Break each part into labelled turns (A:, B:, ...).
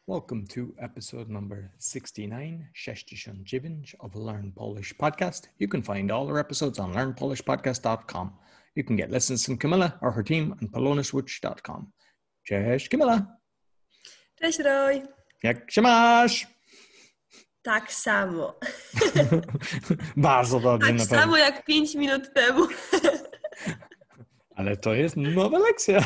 A: Welcome to episode number 69 of Learn Polish Podcast. You can find all our episodes on learnpolishpodcast.com. You can get lessons from Camilla or her team on polonaswitch.com. Cześć, Camilla.
B: Cześć, Roy.
A: Jak się masz?
B: Tak samo.
A: Bardzo dobrze.
B: Tak samo jak 5 minut temu.
A: Ale to jest nowa lekcja.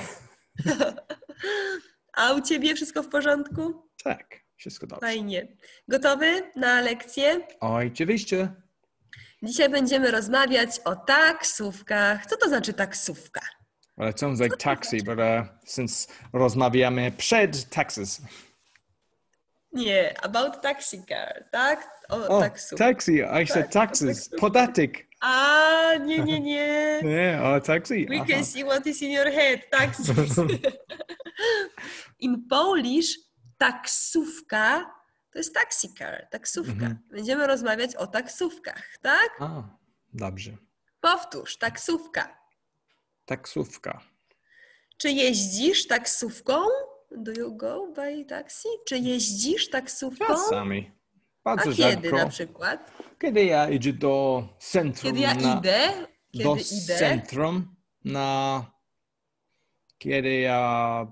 B: A u ciebie wszystko w porządku?
A: Tak, wszystko dobrze.
B: Fajnie. Gotowy na lekcję?
A: Oczywiście.
B: Dzisiaj będziemy rozmawiać o taksówkach. Co to znaczy taksówka?
A: Well, it sounds like taxi, but since rozmawiamy przed taxes.
B: Nie, about taxi car, tak? O taksówkę.
A: Taxi, I said taxes. Podatek.
B: A, nie.
A: Nie, taxi.
B: We can see what is in your head. Taxis. In Polish taksówka to jest taxi car, taksówka. Będziemy rozmawiać o taksówkach, tak?
A: Dobrze.
B: Powtórz, taksówka.
A: Taksówka.
B: Czy jeździsz taksówką? Do you go by taxi? Czy jeździsz taksówką?
A: Czasami. Bardzo
B: A kiedy
A: rzadko.
B: na przykład?
A: Kiedy ja idę do centrum.
B: Kiedy ja idę?
A: Centrum kiedy ja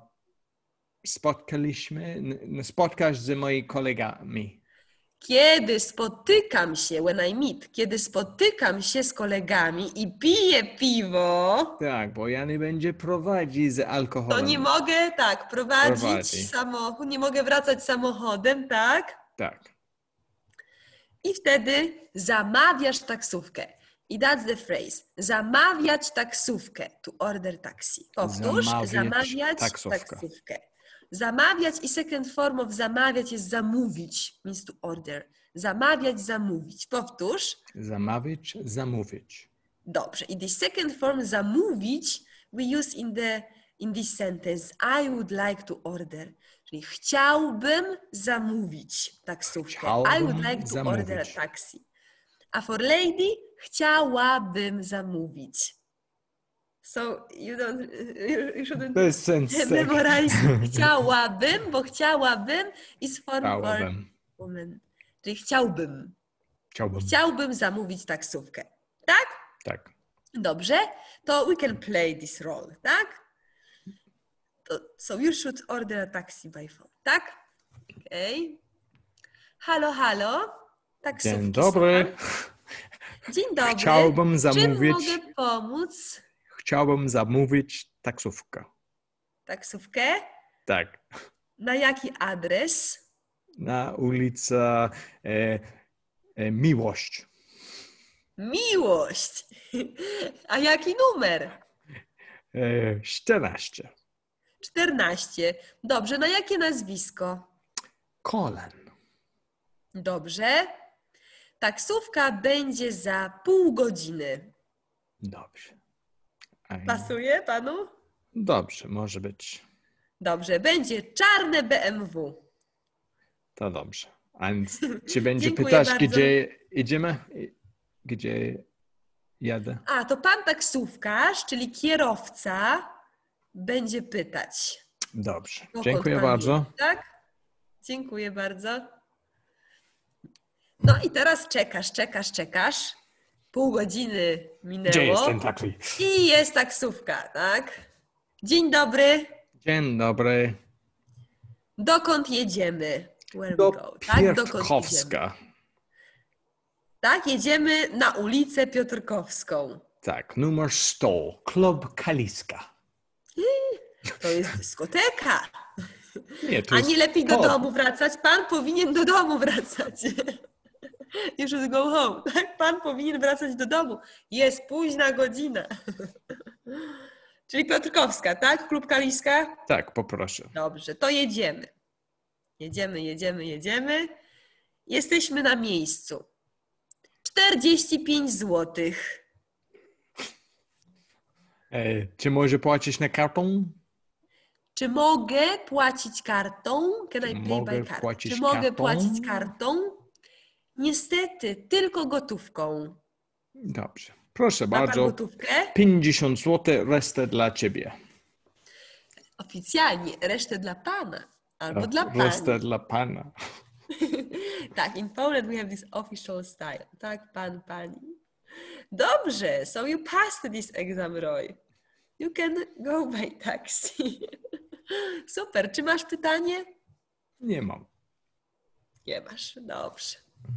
A: spotkasz z moimi kolegami.
B: Kiedy spotykam się, when I meet, kiedy spotykam się z kolegami i piję piwo.
A: Tak, bo ja nie będę prowadzić z alkoholem.
B: To nie mogę, prowadzić samochód, nie mogę wracać samochodem, tak?
A: Tak.
B: I wtedy zamawiasz taksówkę. I that's the phrase. Zamawiać taksówkę. To order taxi. Powtórz. Zamawiać taksówkę. Zamawiać i second form of zamawiać jest zamówić. Means to order. Zamawiać, zamówić. Powtórz.
A: Zamawiać, zamówić.
B: Dobrze. I the second form zamówić we use in this sentence. I would like to order. Czyli chciałbym zamówić taksówkę. I would like to order a taxi. A for lady chciałabym zamówić. So you shouldn't memorize chciałabym, bo chciałabym is for woman. Czyli chciałbym. Chciałbym zamówić taksówkę. Tak?
A: Tak.
B: Dobrze. To we can play this role, tak? So you should order a taxi by phone, tak? Okay. Halo. Taksówki.
A: Dzień dobry.
B: Dzień dobry.
A: Chciałbym zamówić.
B: Czym mogę pomóc?
A: Chciałbym zamówić taksówkę.
B: Taksówkę?
A: Tak.
B: Na jaki adres?
A: Na ulicę Miłość.
B: Miłość. A jaki numer?
A: 14.
B: 14. Dobrze. Na jakie nazwisko?
A: Kolen.
B: Dobrze. Taksówka będzie za pół godziny.
A: Dobrze.
B: Pasuje panu?
A: Dobrze, może być.
B: Dobrze. Będzie czarne BMW.
A: To dobrze. A czy będzie pytać, gdzie idziemy? Gdzie jadę?
B: A, to pan taksówkarz, czyli kierowca, będzie pytać.
A: Dobrze. Dziękuję bardzo.
B: Jedzie, tak? Dziękuję bardzo. No i teraz czekasz. Pół godziny minęło.
A: Gdzie jest ten taksi?
B: I jest taksówka, tak? Dzień dobry.
A: Dzień dobry.
B: Dokąd jedziemy? Where
A: do
B: we go? Tak?
A: Piotrkowska.
B: Tak, jedziemy na ulicę Piotrkowską.
A: Tak, numer 100. Klub Kaliska.
B: To jest dyskoteka.
A: Nie,
B: a nie lepiej do domu wracać? Pan powinien do domu wracać. You should go home. Tak? Pan powinien wracać do domu. Jest późna godzina. Czyli Piotrkowska, tak? Klub Kaliska?
A: Tak, poproszę.
B: Dobrze, to jedziemy. Jedziemy. Jesteśmy na miejscu. 45 złotych.
A: Czy może płacić na kartą?
B: Czy mogę płacić kartą? Can I pay by card? Czy mogę płacić kartą? Niestety, tylko gotówką.
A: Dobrze. Proszę
B: Ma
A: bardzo.
B: pan gotówkę?
A: 50 zł, resztę dla ciebie.
B: Oficjalnie, resztę dla pana. Albo dla pani.
A: Proste dla pana.
B: Tak, in Poland we have this official style. Tak, pan, pani. Dobrze, so you passed this exam, Roy. You can go by taxi. Super, czy masz pytanie?
A: Nie mam.
B: Nie masz, dobrze.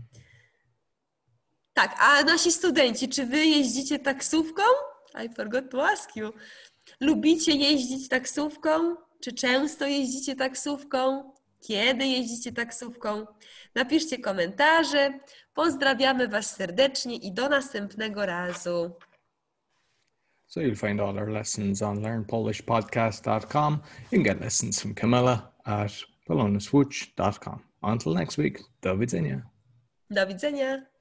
B: Tak, a nasi studenci, czy wy jeździcie taksówką? I forgot to ask you. Lubicie jeździć taksówką? Czy często jeździcie taksówką? Kiedy jeździcie taksówką? Napiszcie komentarze. Pozdrawiamy was serdecznie i do następnego razu.
A: So you'll find all our lessons on learnpolishpodcast.com. You can get lessons from Camilla at polonuswitch.com. Until next week, do widzenia.
B: Do widzenia.